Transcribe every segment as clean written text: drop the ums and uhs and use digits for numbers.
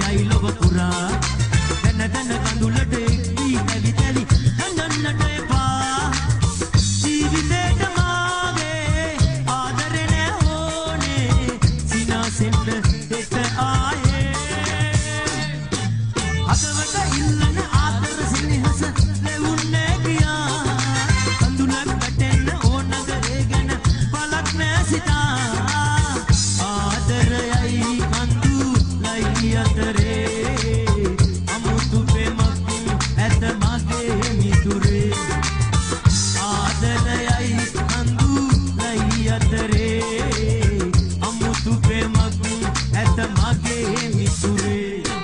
ආදරයයි ලොව පුරා දැන දැන කඳුලට එක්වී තැවි තැවි හඳන්නට එපා ජීවිතේට මාගේ ආදරේ නෑ ඕනේ සිනාසෙන්න දෙත ආයේ හදවත ඉල්ලන ආදර සෙනෙහස ලැබුන්නේ ගියා කඳුලක් වැටෙන්න ඕනද ඒ ගැන බලක් නෑ සිතා ආදරයයි කඳුලයි අතරේ අමුතු ප්‍රේමක් ඇත මගේ මිතුරේ ආදරයයි කඳුලයි අතරේ අමුතු ප්‍රේමක් ඇත මගේ මිතුරේ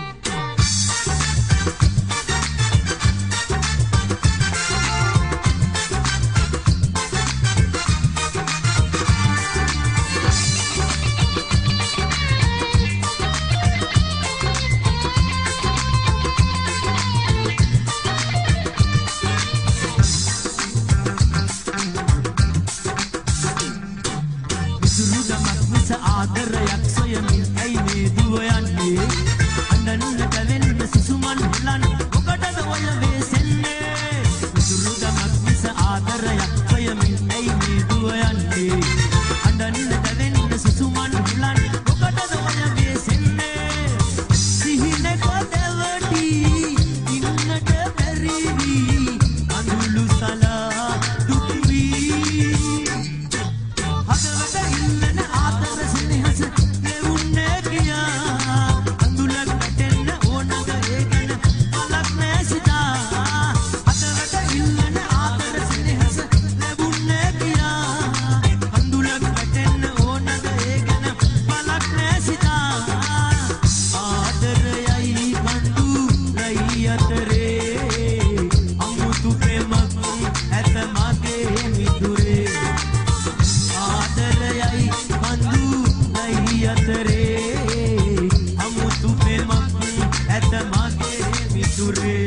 ආදරයක් සොයමින් ඇයි මේ දුව යන්නේ අඬන්නට වෙන්න සිසුමන් හෙලන් මොකටද ඔය වෙසෙන්නේ විදුරු දමක් මිස ආදරයක් සොයමින් ඇයි මේ දුව යන්නේ අඬන්නට වෙන්න සිසුමන් හෙලන් මොකටද ඔය වෙසෙන්නේ සිහිනක දෙවටි ඉන්නට බැරි වී අඳුළු සලා දුක් වී හදවත ඉල්ලන ආදර සෙනෙහස ලැබුන්නේ ගියා අඳුලක් වැටෙන්න ඕනද ඒ ගැන බලක් නෑ සිතා හදවත ඉල්ලන ආදර සෙනෙහස ලැබුන්නේ ගියා අඳුලක් වැටෙන්න ඕනද ඒ ගැන බලක් නෑ සිතා ආදරයයි කඳුලයි අතරේ අමුතු ප්‍රේමක් ඇත මගේ මිතුරේ ආදරයයි කඳුලයි අතරේ අමුතු ප්‍රේමක් ඇත මගේ මිතුරේ